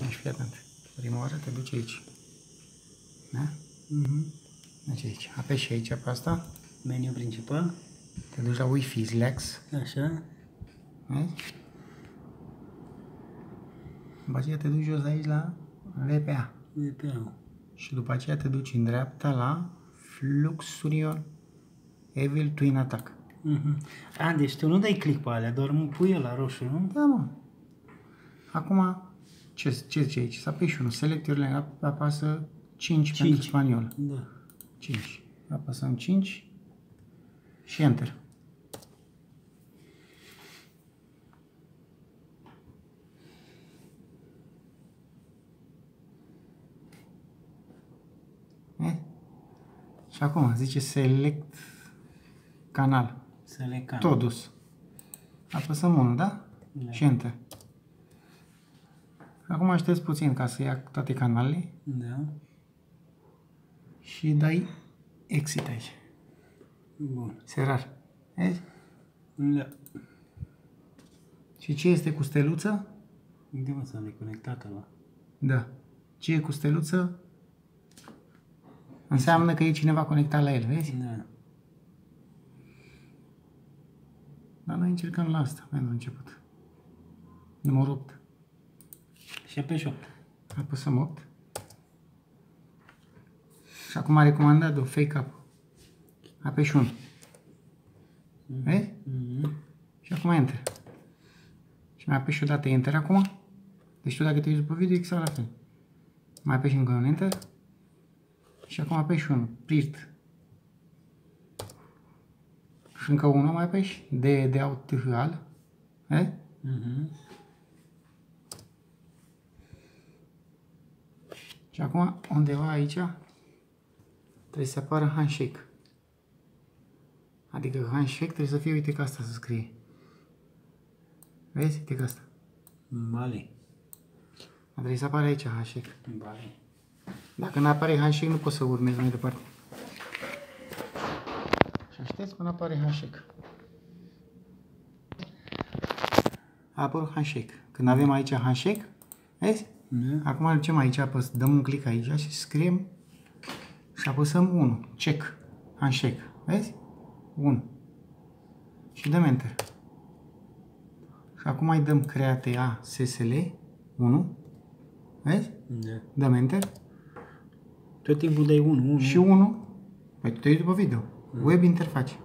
Deci fii atent. Prima oară te duci aici. Da? Deci aici. Apeși aici pe asta. Meniu principal. Te duci la Wi-Fi Flex. Așa. Vezi? După aceea te duci jos aici la VPA. VPA. Și după aceea te duci în dreapta la Fluxurion Evil Twin Attack. A, deci tu nu dai click pe alea, doar pui la roșu, nu? Da, mă. Acum, ce zice aici? Să apeși unul. Select your language, apasă 5 pentru spaniol. Da. 5. Apăsăm 5 și Enter. Și acum zice Select canal. Select canal. Tot dus. Apăsăm 1, da? Da. Și Enter. Acum aștepți puțin ca să ia toate canalele. Da. Și dai Exit aici. Bun. Serar. Vezi? Da. Și ce este cu steluță? Unde mă s-a reconectat ăla? Da. Ce e cu steluță? Înseamnă că e cineva conectat la el, vezi? Da. Dar noi încercăm la asta, la început. Numărul 8. Și apeși 8. Apăsăm 8. Și acum a recomandat o fake up. Apeși 1. Vezi? Și acum Enter. Și mai apeși o dată Enter acum. Deci tu dacă te uiți după video, exact la fel. Mai apeși încă un Enter. Și acum apeși 1. Prirt. Și încă unul mai apeși. De out al. Vezi? Și acum, undeva aici, trebuie să apară handshake. Adică handshake trebuie să fie, uite că asta să scrie. Vezi? Uite că asta. Vale. Trebuie să apară aici handshake. Vale. Dacă nu apare handshake, nu poți să urmezi mai departe. Și aștepți până apare handshake. A apărut handshake. Când avem aici handshake, vezi? Acum ducem aici, dăm un click aici și scriem și apăsăm 1. Check. Handshake. Vezi? 1. Și dăm Enter. Și acum mai dăm Create a SSL 1. Vezi? Da. Dăm Enter. Tot timpul dai 1. Și 1. Păi tu te uiți după video. Web interface.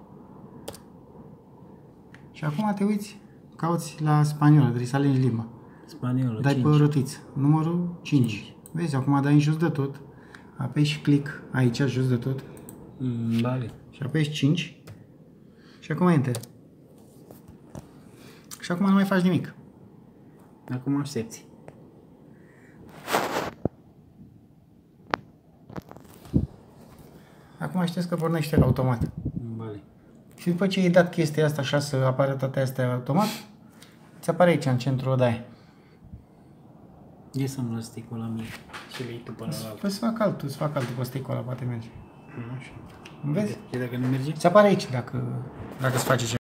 Și acum te uiți, cauți la spaniolă, trebuie să alegi limba. Spaniolă, Dai 5. pe rotiță. Numărul 5. Vezi, acum dai în jos de tot. Apeși click aici, jos de tot. Vale. Și apeși 5. Și acum Enter. Și acum nu mai faci nimic. Acum aștepți. Acum știți că pornește la automat. Vale. Și după ce ai dat chestia asta așa să apară toate astea automat, ți apare aici în centrul odaie. Ia să-mi lăs sticul la mine și le iei tu până la altă. Păi să fac altul cu sticul ăla, poate merge. Așa. Vezi? Și dacă nu merge? Ți apare aici dacă îți face ceva.